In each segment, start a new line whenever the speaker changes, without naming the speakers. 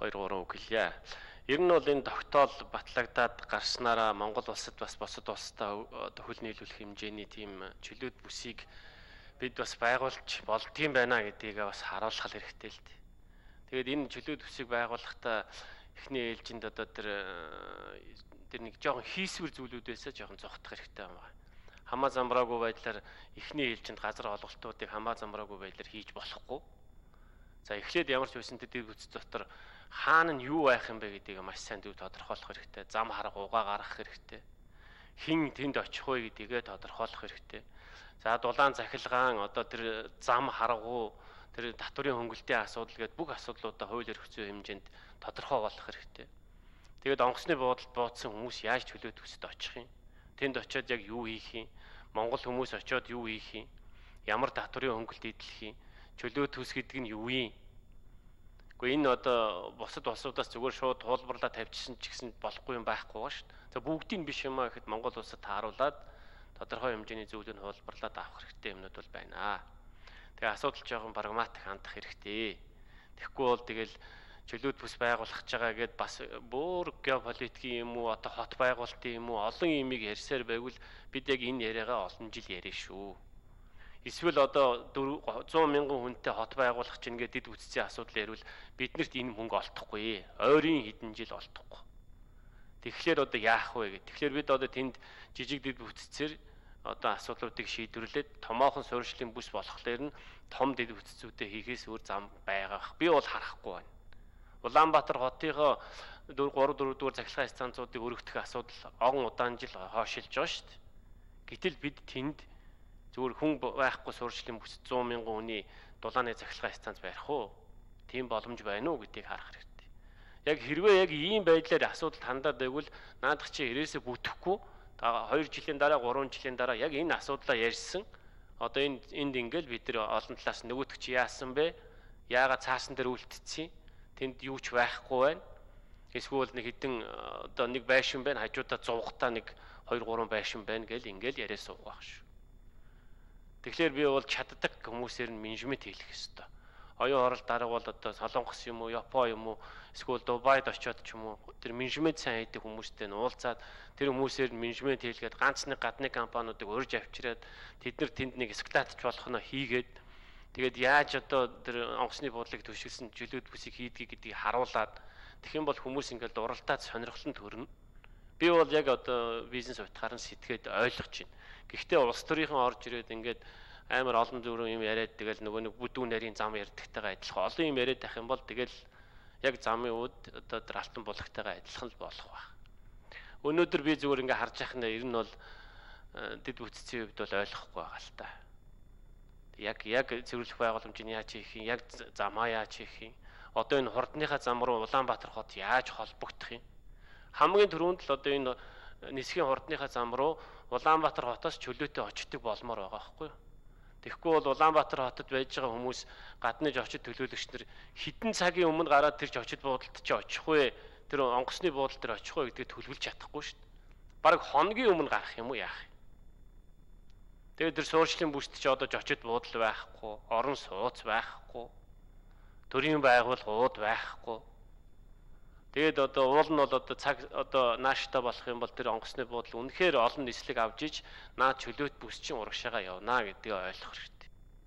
2 3 үг хэлье. Ер нь бол энэ тогтоол батлагдаад гарснараа Монгол улсад бас бусад улстай хөл нийлүүлэх хэмжээний тийм чөлөөт бүсийг бид бас байгуулж болдгийм байна гэдгийг бас харуулах хэрэгтэй л дээ. Тэгээд энэ чөлөөт бүсийг байгуулахдаа эхний ээлжинд одоо тэр нэг жоохон хийсвэр зүйлүүдээсээ жоохон зогтох хэрэгтэй байна. Хамаа замбраагүй байдлаар эхний ээлжинд газар олголтуудыг хамаа замбраагүй байдлаар хийж болохгүй. За эхлээд ямар ч байсан тэр бүс дотор хаана нь юу байх юм бэ гэдгийг маш сайн тодорхойлох хэрэгтэй. Зам харга угаа гаргах хэрэгтэй. Хин тэнд очих вэ гэдгээ тодорхойлох хэрэгтэй. За дулаан захилгаан одоо тэр зам харгуу тэр татврын хөнгөлтийн асуудал гэдэг бүх асуудлуудаа хууль эрх зүйн хэмжээнд тодорхой болох хэрэгтэй. Тэгээд онгоцны буудалд бууцсан хүмүүс яаж чөлөөт бүсэд очих юм? Тэнд очиод яг юу хийх юм? Монгол хүмүүс очиод юу хийх юм? Ямар татврын хөнгөлт эдлэх юм? Чөлөөт бүс гэдэг нь юу юм? Гэхдээ энэ одоо бусад улсуудаас зүгээр шууд туулбарлаа тавьчихсан ч гэсэн болохгүй юм байхгүй ба шүү дээ. За бүгдийг биш юм аа гэхэд Монгол улсад тааруулаад тодорхой хэмжээний зүйлийг хуулбарлаад авах хэрэгтэй юмнууд бол байна. Тэгээ асуудал жоохон прагматик хандах хэрэгтэй. Тэгэхгүй бол тэгэл чөлөөт бүс байгуулах гэж байгаа гэд бас бүр геополитикийн юм уу одоо хот байгуулалтын юм уу олон юмыг ярьсаар байвал бид яг энэ яриагаа олон жил яриа шүү. Эсвэл одоо 100 мянган хүнтэй хот байгуулах чинь ингээд дэд үтцийн асуудал ярил биднэрт энэ мөнгө олдохгүй. Ойрын хэдэн жил олдохгүй. Тэгэхээр одоо яах вэ гэх. Тэгэхээр бид одоо тэнд жижиг дэд үтцээр одоо асуудлуудыг шийдвэрлээд томоохон суурьшлийн бүс болохлээр нь том дэд үтцүүдээ хийхээс өөр зам байгаа. Би бол харахгүй байна. Улаанбаатар хотынхоо 3 4 дугаар захилгаан станцуудыг өргөх асуудал огон удаан жил хойшилж байгаа шүү дээ. Гэтэл бид тэнд зүгээр хүн байхгүй суурьшлийн бүс 100 мянган хүний дулааны захилгаан станц барих уу? Тийм боломж байна уу гэдгийг харах хэрэгтэй. Яг хэрвээ яг ийм байдлаар асуудалд хандаад байвал наадах чи ирээсээ бүтэхгүй 2 жилийн дараа 3 жилийн дараа яг энэ асуудлаа ярьсан. Одоо энд ингээл бид нар олон талаас нөгөөтг чи яасан бэ? Яагаад цаасан дээр үлдчихсэн? Тэнд юу ч байхгүй байна. Эсвэл нэг хідэн одоо нэг байшин байна, хажуудаа зугатаа нэг 2 3 байшин байна гэл ингээл яриа суугаах шүү. Тэгэхээр би бол чаддаг хүмүүсээр нь менежмент хийх ёстой. Оюун оролт дарга бол одоо Солонгос юм уу, Япон юм уу, эсвэл Дубайд очиод ч юм уу тэр менежмент сайн хийдэг хүмүүстэй нь уулзаад тэр хүмүүсээр нь менежмент хийлгээд ганц нэг гадны компаниудыг урьж авчираад тэд нар тэнд нэг эскалатч болох нь хийгээд тэгээд яаж одоо тэр онгоцны буудлыг төшөлсөн чөлөөт бүсийг хийдгийг гэдгийг харуулад тэгэх юм бол хүмүүс ингээд уралдаад сонирхолтой төрнө. Би бол яг одоо бизнес утгаар нь сэтгээд ойлгож байна. Гэхдээ улс төрийнхэн орж ирээд ингээд амар олон зүрх юм яриад тэгэл нөгөө нэг бүдүүн нарийн зам ярьдагтайгаа адилхан олон юм яриад байх юм бол тэгэл яг замын үд одоо тэр алтан булагтайгаа адилхан л болох ба. Өнөөдөр би зүгээр ингээд харж яхна ер нь бол дэд бүтцийн хувьд бол ойлгохгүй байгаа л та. Яг цэвэрлэх байгууламжийг яаж хийх юм, яг замаа яаж хийх юм. Одоо энэ хурдныхаа зам руу Улаанбаатар хот яаж холбогдох юм. Хамгийн түрүүнд л одоо энэ нисхийн хурдныхаа зам руу Улаанбаатар хотоос чөлөөтэй очдог болмоор байгаа байхгүй юу? Тэгэхгүй бол Улаанбаатар хотод байж байгаа хүмүүс гадны жочид төлөөлөгч нар хэдэн цагийн өмнө гараад тэр жочид буудалд чи очих вэ? Тэр онгоцны буудал дээр очих вэ гэдгийг төлөвлөж чадахгүй шүү дээ. Бараг хоногийн өмнө гарах юм уу яах юм? Тэгээд тэр суурьшлийн бүсд чи одоо жочид буудал байхгүй, орон сууц байхгүй, төрийн байгууллагууд байхгүй. Тэгээд одоо уул нь бол одоо цаг одоо нааштай болох юм бол тэр онгоцны буудал үнэхээр олон нислэг авж иж наад чөлөөт бүс чинь урагшаага явна гэдгийг ойлгох хэрэгтэй.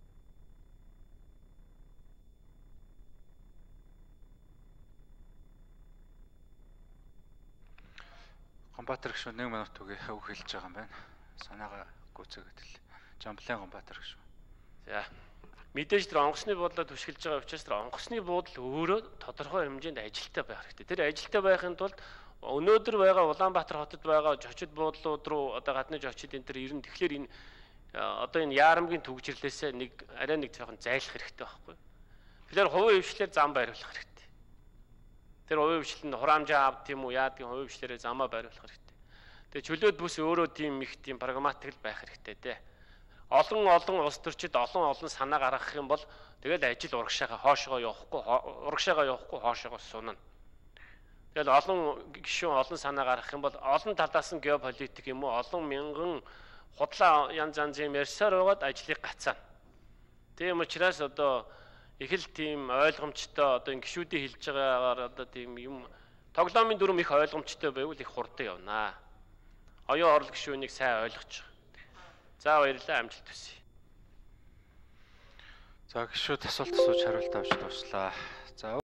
Гомбаатар гүшүү 1 минут үгүй хөв хэлж байгаа юм байна. Санаагаа гүцээгээд л. Жамплын Гомбаатар гүшүү.
За мэдээж тэр онгоцны буудлаа түшгэлж байгаа учраас тэр онгоцны буудал өөрөө тодорхой хэмжээнд ажилтаа байх хэрэгтэй. Тэр ажилтаа байхын тулд өнөөдөр байгаа Улаанбаатар хотод байгаа жочид буудлууд руу одоо гадны жочид энэ төр ирэн тэгэхээр энэ одоо энэ яарамгийн төгжрлээсээ нэг арай нэг жоохон зайлах хэрэгтэй байхгүй. Тэгэхээр хувийн хвшлэр зам байруулах хэрэгтэй. Тэр хувийн хвшил нь хураамжаа авд тийм үү яадгийн хувийн хвшлэрээ замаа байруулах хэрэгтэй. Тэгээ чөлөөт бүс өөрөө тийм их тийм прагматик байх хэрэгтэй те. Олон улс төрчид олон санаа гаргах юм бол тэгэл ажил урагшаага хоошоо явахгүй хоошоо сунана. Тэгэл олон гишүүн олон санаа гаргах юм бол олон талаас нь геополитик юм уу олон мянган худлаа янз янзын ярьсаар байгаад ажлыг гацаана. Тийм учраас одоо их л тийм ойлгомжтой одоо энэ гişүүдийн хэлж байгаагаар одоо тийм юм тоглоомын дүрм их ойлгомжтой байвал их хурдан явнаа. Оюун орол гişүүнийг сайн ойлгож байгаа. За баярлалаа, амжилт хүсье.
За гişүүд асуулт асууж хариулт авч дуслаа. За